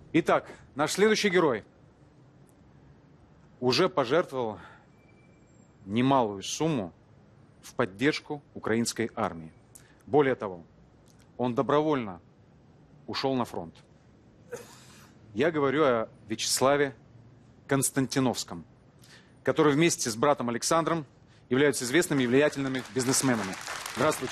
Итак, наш следующий герой уже пожертвовал немалую сумму в поддержку украинской армии. Более того, он добровольно ушел на фронт. Я говорю о Вячеславе Константиновском, который вместе с братом Александром являются известными и влиятельными бизнесменами. Здравствуйте.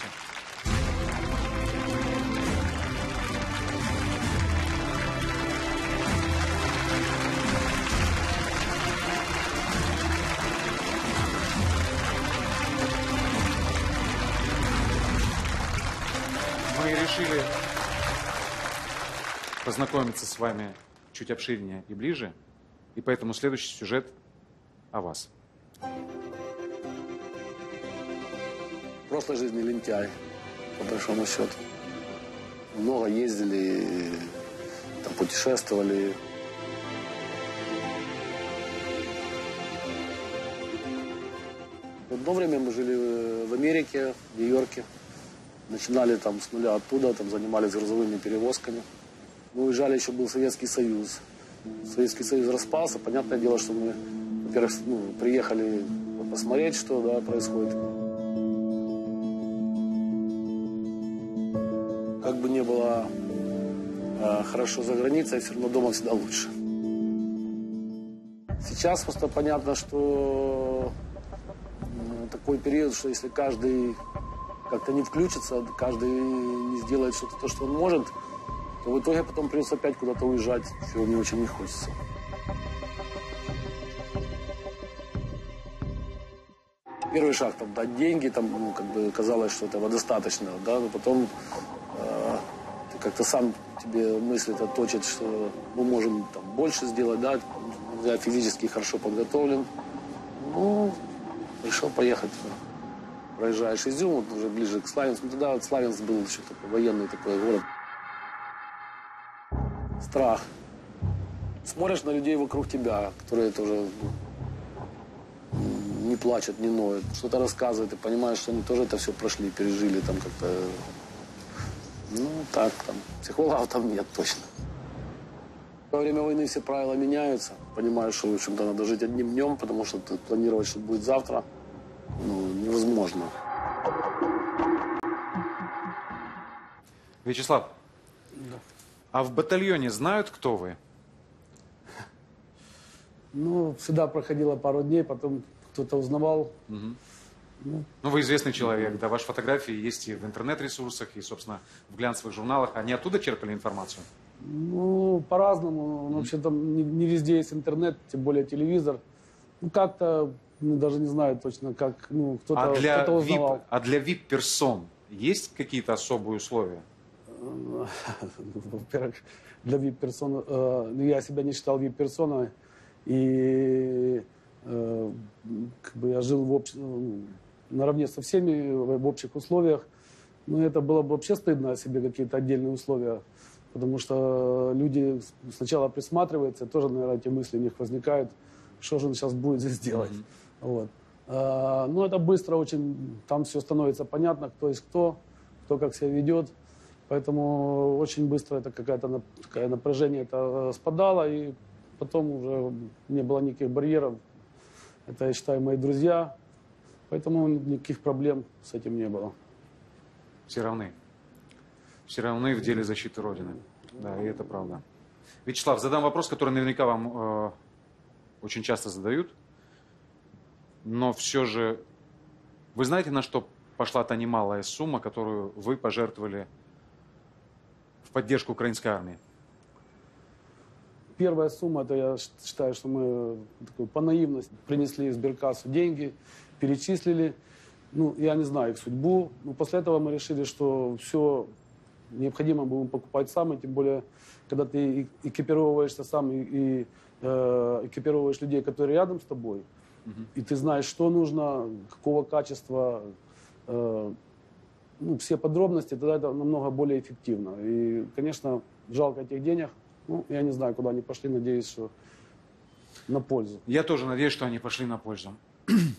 Мы решили познакомиться с вами чуть обширнее и ближе, и поэтому следующий сюжет о вас. В прошлой жизни лентяй, по большому счету. Много ездили, там, путешествовали. Одно время мы жили в Америке, в Нью-Йорке. Начинали там с нуля оттуда, там занимались грузовыми перевозками. Мы уезжали, еще был Советский Союз. Советский Союз распался. Понятное дело, что мы, во-первых, приехали посмотреть, что происходит. Как бы не было хорошо за границей, все равно дома всегда лучше. Сейчас просто понятно, что такой период, что если каждый как-то не включится, каждый не сделает что-то, то, что он может, то в итоге потом придется опять куда-то уезжать, чего мне очень не хочется. Первый шаг там дать деньги, там, как бы казалось, что этого достаточно, да, но потом ты как-то сам тебе мысли точат, что мы можем там больше сделать, да, я физически хорошо подготовлен. Ну, решил поехать. Проезжаешь Изюм, вот уже ближе к Славянску. Тогда Славянск был еще такой военный такой город. Страх. Смотришь на людей вокруг тебя, которые тоже не плачут, не ноют, что-то рассказывают, и понимаешь, что они тоже это все прошли, пережили там как-то. Ну, так, там, психологов там нет точно. Во время войны все правила меняются. Понимаешь, что, в общем-то, надо жить одним днем, потому что планировать, что будет завтра, невозможно. Вячеслав, Да. а в батальоне знают, кто вы? Ну, всегда проходило пару дней, потом кто-то узнавал. Ну, вы известный человек, да, ваши фотографии есть и в интернет-ресурсах, и, собственно, в глянцевых журналах. Они оттуда черпали информацию? Ну, по-разному. Вообще там не везде есть интернет, тем более телевизор. Ну, как-то, даже не знаю точно, как, кто-то узнавал. А для VIP-персон есть какие-то особые условия? Во-первых, для VIP-персон, я себя не считал VIP-персоной, и как бы я жил наравне со всеми в общих условиях. Но это было бы вообще стыдно о себе, какие-то отдельные условия, потому что люди сначала присматриваются, тоже, наверное, эти мысли у них возникают, что же он сейчас будет здесь делать. Вот. Но это быстро очень, там все становится понятно, кто есть кто как себя ведет. Поэтому очень быстро это какое-то такое напряжение это спадало, и потом уже не было никаких барьеров. Это, я считаю, мои друзья, поэтому никаких проблем с этим не было. Все равны. Все равны в деле защиты Родины. Да, и это правда. Вячеслав, задам вопрос, который наверняка вам очень часто задают. Но все же, вы знаете, на что пошла та немалая сумма, которую вы пожертвовали в поддержку украинской армии? Первая сумма, это я считаю, что мы по наивности принесли из сберкассу деньги, перечислили. Ну, я не знаю их судьбу. Но после этого мы решили, что все необходимо будем покупать сами, тем более, когда ты экипировываешься сам и экипировываешь людей, которые рядом с тобой, и ты знаешь, что нужно, какого качества, все подробности, тогда это намного более эффективно. И, конечно, жалко этих денег. Ну, я не знаю, куда они пошли, надеюсь, что на пользу. Я тоже надеюсь, что они пошли на пользу.